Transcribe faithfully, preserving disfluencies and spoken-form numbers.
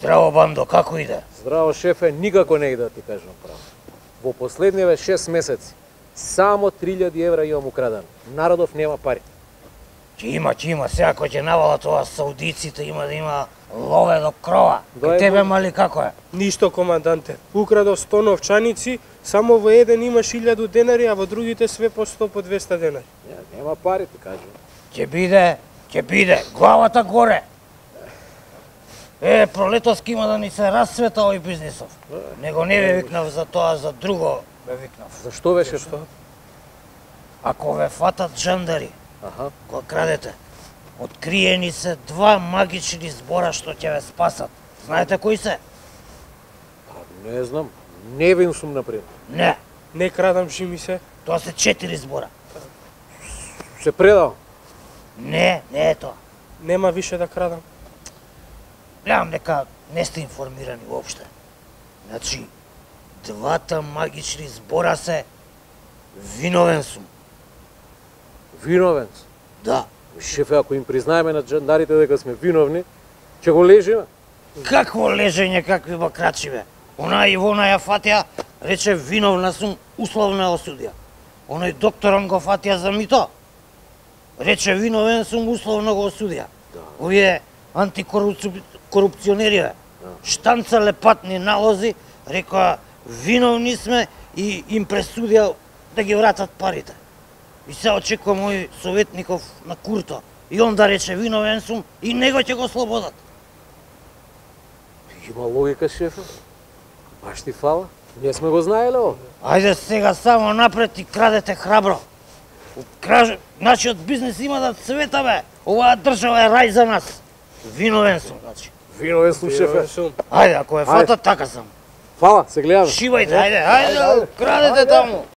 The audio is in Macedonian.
Здраво, бандо, како иде? Здраво, шефе, никако не иде да ти кажам право. Во последниве шест месеци само три илјади евра имам украдено. Народов нема пари. Ќе има, ќе има, сега кој ќе навала тоа саудиците, има да има лове до крова. Кај тебе мали како е? Ништо, команданте. Украдов сто новчаници, само во еден имаш илјаду денари, а во другите све по сто, по двеста денари. Не, нема пари, ти кажам. Ќе биде, ќе биде, главата горе. Е, пролетоски има да ни се расцвета овој бизнисов. Него не ве викнав за тоа, за друго ве викнав. Зашто беше што? Ако ве фатат жандари, Аха. кога крадете, откриени се два магични збора што ќе ве спасат. Знаете кои се? Па, не знам. Невин сум, например. Не, Не крадам, жими се. тоа се четири збора. Се предал. Не, не е тоа. Нема више да крадам. Гледам дека не сте информирани уопште. Значи, двата магични збора се виновен сум. Виновен сум. Да. Шефе, ако им признаеме на джандарите дека сме виновни, ќе го лежиме. Какво лежење, какви бакрачи бе? Она Ивона ја фатија, рече виновна сум, условно ја осудија. Оној докторон го фатија за мито, рече виновен сум, условно го осудија. Овие антикорупционери бе, штанцале патни налози, рекоа виновни сме и им пресудија да ги вратат парите. И се очекува мој советников на Курто. И он да рече виновен сум и него ќе го слободат. Има логика, шефе. Баш ти фала. Ние сме го знаеле ово. Ајде сега само напред и крадете храбро. Краж... Нашиот бизнес има да цвета бе. Оваа држава е рај за нас. Виновен сум, значи. Виновен сум, шефе. Виновен сум. Ајде, ако е фата, така сам. Фала, се гледаме. Шивајте, ајде, ајде, крадете таму.